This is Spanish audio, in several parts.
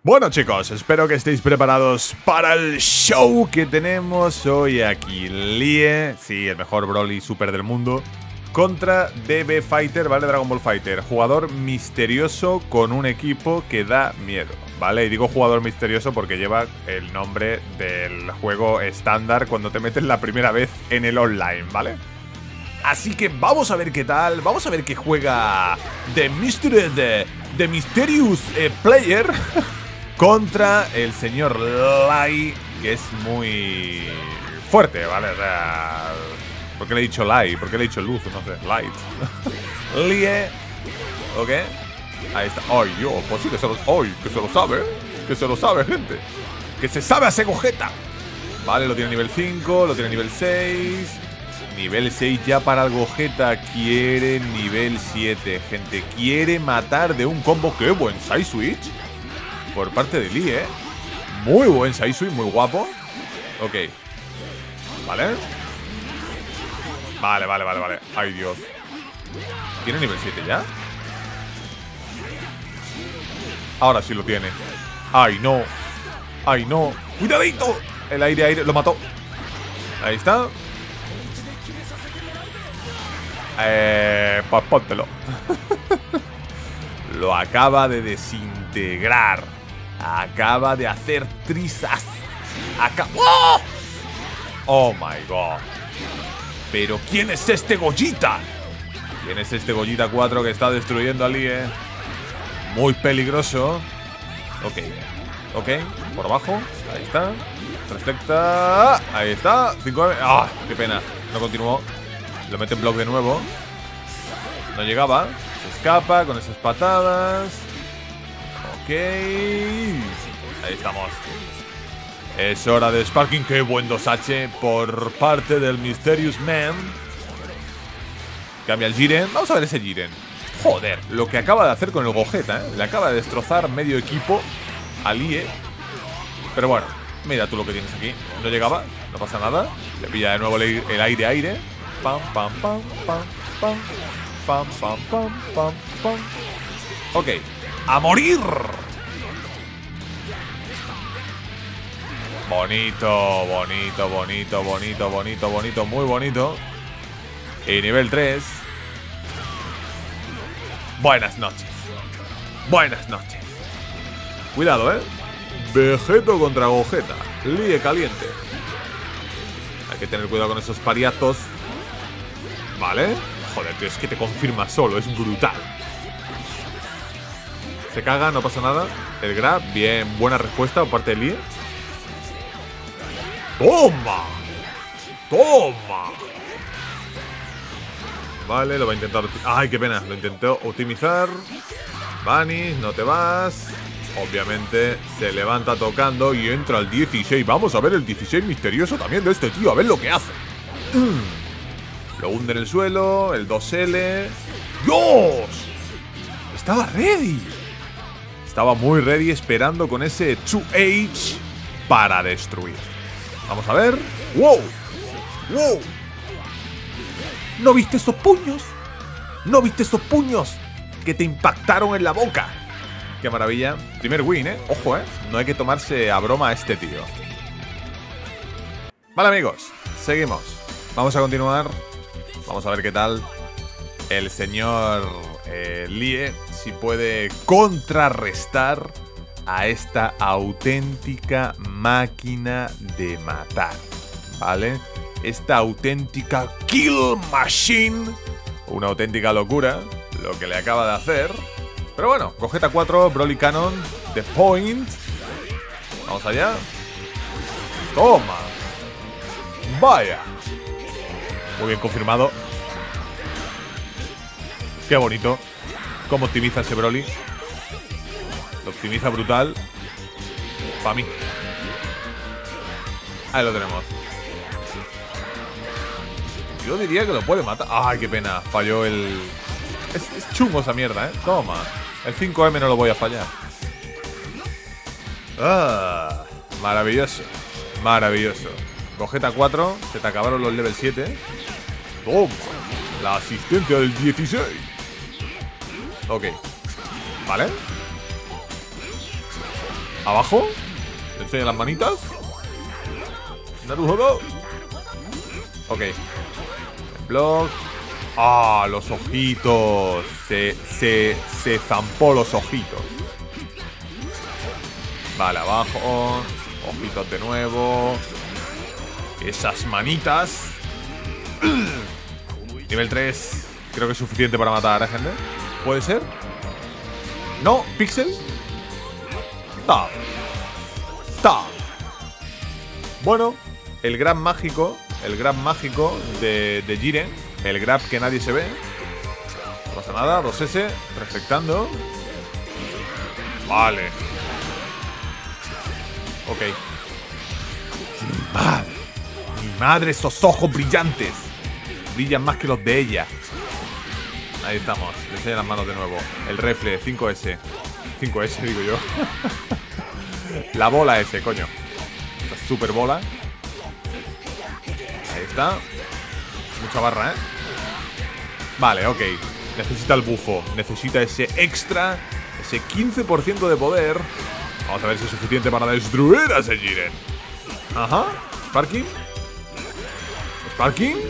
Bueno chicos, espero que estéis preparados para el show que tenemos hoy aquí. Lie, sí, el mejor Broly Super del mundo, contra DB Fighter, ¿vale? Dragon Ball Fighter. Jugador misterioso con un equipo que da miedo, ¿vale? Y digo jugador misterioso porque lleva el nombre del juego estándar cuando te metes la primera vez en el online, ¿vale? Así que vamos a ver qué tal, vamos a ver qué juega The Mysterious Player contra el señor Lai, que es muy fuerte, ¿vale? O sea, ¿por qué le he dicho Lai? ¿Por qué le he dicho luz? No sé, Light. Lie, ¿ok? Ahí está. ¡Ay, yo! Pues sí que se lo... ¡Ay! Que se lo sabe, que se lo sabe, gente. Que se sabe hacer Gogeta. Vale, lo tiene nivel 5, lo tiene nivel 6. Nivel 6 ya para el Gogeta. Quiere nivel 7, gente. Quiere matar de un combo. ¡Qué buen side switch! Por parte de Lee, ¿eh? Muy buen side switch, muy guapo. Ok. Vale. Vale. Ay, Dios. ¿Tiene nivel 7 ya? Ahora sí lo tiene. Ay, no. Ay, no. ¡Cuidadito! El aire, lo mató. Ahí está. Pues póntelo. Lo acaba de desintegrar. Acaba de hacer trizas. ¡Oh! ¡Oh, my God! ¿Pero quién es este Gogeta? ¿Quién es este Gogeta 4 que está destruyendo a Lie? Muy peligroso. Ok, por abajo. Ahí está. Reflecta. Ahí está. 5M. ¡Ah! ¡Qué pena! No continuó. Lo mete en block de nuevo. No llegaba. Se escapa con esas patadas. Ok. Ahí estamos. Es hora de Sparking. Qué buen 2H por parte del Mysterious Man. Cambia el Jiren. Vamos a ver ese Jiren. Joder, lo que acaba de hacer con el Gogeta, ¿eh? Le acaba de destrozar medio equipo a Lie. Pero bueno, mira tú lo que tienes aquí. No llegaba, no pasa nada. Le pilla de nuevo el aire. Pam, pam, pam, pam, pam. Pam, pam, pam, pam, pam. Ok, ¡a morir! Bonito, muy bonito. Y nivel 3. Buenas noches. Cuidado, Vegeto contra Gogeta. Lie caliente. Hay que tener cuidado con esos pariatos. Vale. Joder, tío, es que te confirma solo, es brutal. Se caga, no pasa nada. El grab, bien, buena respuesta por parte de Lie. ¡Toma! Vale, lo va a intentar. ¡Ay, qué pena! Lo intentó optimizar. Vanis, no te vas. Obviamente se levanta tocando y entra al 16. Vamos a ver el 16 misterioso también de este tío, a ver lo que hace. Lo hunde en el suelo, el 2L. ¡Dios! Estaba ready. Estaba muy ready esperando con ese 2H para destruir. Vamos a ver. ¡Wow! ¿No viste esos puños? Que te impactaron en la boca. ¡Qué maravilla! Primer win, Ojo, No hay que tomarse a broma a este tío. Vale, amigos. Seguimos. Vamos a continuar. Vamos a ver qué tal el señor Lie, si puede contrarrestar a esta auténtica máquina de matar, ¿vale? Esta auténtica kill machine. Una auténtica locura lo que le acaba de hacer. Pero bueno, Gogeta 4, Broly Cannon, The Point. Vamos allá. Toma. Vaya. Muy bien confirmado. Qué bonito. Cómo optimiza ese Broly. Lo optimiza brutal. Para mí. Ahí lo tenemos. Yo diría que lo puede matar. Ay, qué pena. Falló el... Es chungo esa mierda, Toma. El 5M no lo voy a fallar. Ah, maravilloso. Gogeta 4. Se te acabaron los level 7. Toma. La asistencia del 16. Ok. Vale. Abajo. Enseña las manitas. Naruhodo. Ok. Block. Ah, los ojitos. Se zampó los ojitos. Vale, abajo. Ojitos de nuevo. Esas manitas. Nivel 3. Creo que es suficiente para matar a gente. ¿Puede ser? No, Pixel. Ta. Ta. Bueno, el grab mágico. El grab mágico de Jiren. El grab que nadie se ve. No pasa nada, 2S. Reflectando. Vale. Ok. Mi madre, esos ojos brillantes. Brillan más que los de ella. Ahí estamos, le enseño las manos de nuevo. El refle, 5S. 5S digo yo. La bola S, coño. Esta super bola. Ahí está. Mucha barra, ¿eh? Vale, ok. Necesita el bufo. Necesita ese extra. Ese 15% de poder. Vamos a ver si es suficiente para destruir a ese Jiren. Ajá. Sparking. Sparking.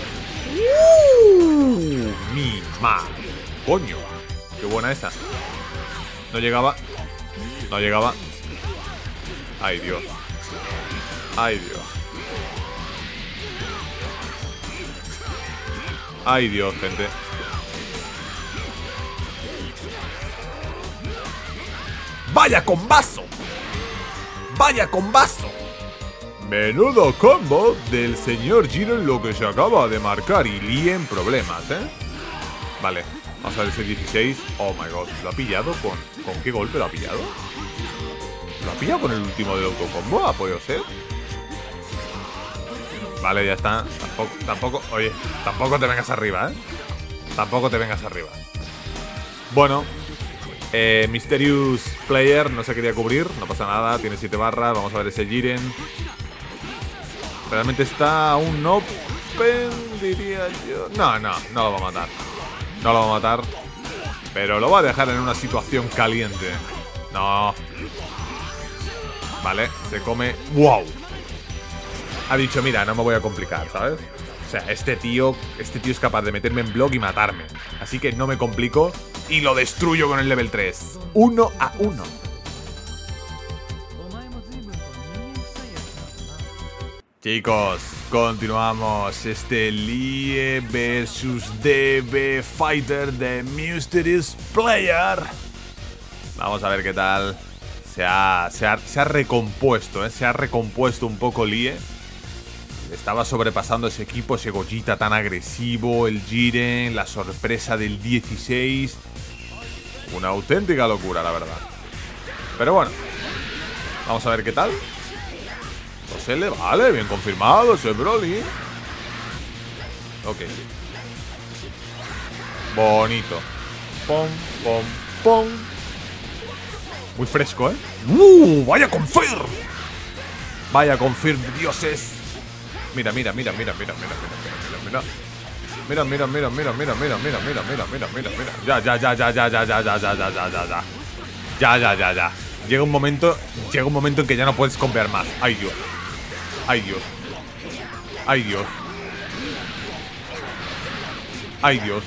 Mi madre. Coño. Qué buena esa. No llegaba. No llegaba. Ay, Dios. Ay, Dios. Ay, Dios, gente. ¡Vaya combazo! ¡Vaya combazo! Menudo combo del señor Jiren, lo que se acaba de marcar. Y Lee en problemas, ¿eh? Vale, vamos a ver ese 16. Oh my god, ¿lo ha pillado con qué golpe lo ha pillado? ¿Lo ha pillado con el último del autocombo? ¿Ha podido ser? Vale, ya está. Tampoco, oye, tampoco te vengas arriba, ¿eh? Tampoco te vengas arriba. Bueno, Mysterious Player no se quería cubrir. No pasa nada, tiene 7 barras. Vamos a ver ese Jiren. Realmente está un open, diría yo. No lo va a matar. No lo va a matar. Pero lo va a dejar en una situación caliente. No. Vale, se come. ¡Wow! Ha dicho, mira, no me voy a complicar, ¿sabes? O sea, este tío es capaz de meterme en block y matarme. Así que no me complico y lo destruyo con el level 3. 1-1. Chicos, continuamos. Este Lee versus DB Fighter de Mysterious Player. Vamos a ver qué tal. Se ha recompuesto, ¿eh? Se ha recompuesto un poco Lee. Estaba sobrepasando ese equipo, ese Gogeta tan agresivo, el Jiren, la sorpresa del 16. Una auténtica locura, la verdad. Pero bueno, vamos a ver qué tal. 2L, vale, bien confirmado ese Broly. Ok. Bonito. Pom, pom, pom. Muy fresco, ¿eh? ¡Vaya confirm! Vaya confirm, dioses. Mira. Mira. Mira. Ya. Llega un momento en que ya no puedes comprar más. Ay, Dios. Ay, Dios. Ay, Dios. Ay, Dios.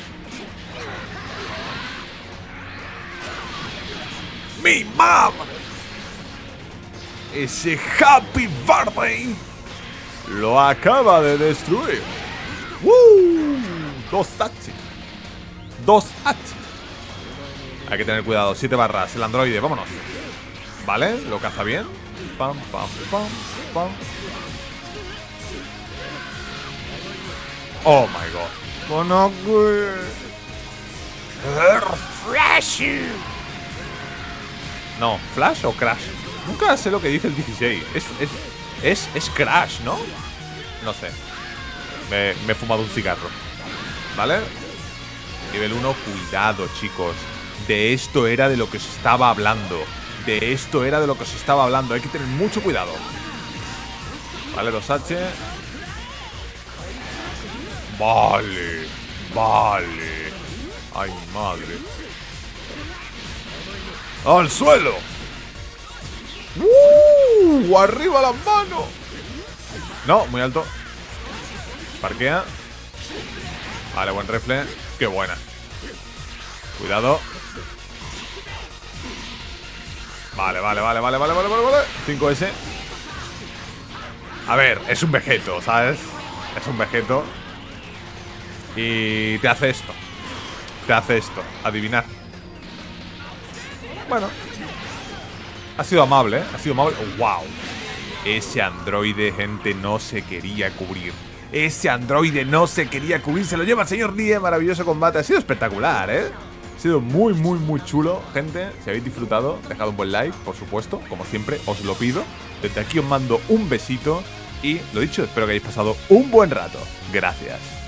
¡Mi madre! Ese Happy Birthday lo acaba de destruir. 2H. 2H. Hay que tener cuidado. 7 barras. El androide. Vámonos. Vale. Lo caza bien. Pam. Oh my god. Flash. No, Flash o Crash. Nunca sé lo que dice el 16. Es Crash, ¿no? No sé. Me he fumado un cigarro. ¿Vale? Nivel 1, cuidado, chicos. De esto era de lo que se estaba hablando. De esto era de lo que se estaba hablando. Hay que tener mucho cuidado. Vale, 2H. Vale. Ay, madre. ¡Al suelo! ¡Arriba las manos! No, muy alto. Parquea. Vale, buen rifle. ¡Qué buena! Cuidado. Vale. 5S. A ver, es un Vegeto, ¿sabes? Es un Vegeto. Y te hace esto. Adivinar. Bueno. Ha sido amable, ¿eh? Ha sido amable. ¡Wow! Ese androide, gente, no se quería cubrir. Ese androide no se quería cubrir. Se lo lleva el señor Die. Maravilloso combate. Ha sido espectacular, ¿eh? Ha sido muy chulo, gente. Si habéis disfrutado, dejad un buen like, por supuesto. Como siempre, os lo pido. Desde aquí os mando un besito. Y, lo dicho, espero que hayáis pasado un buen rato. Gracias.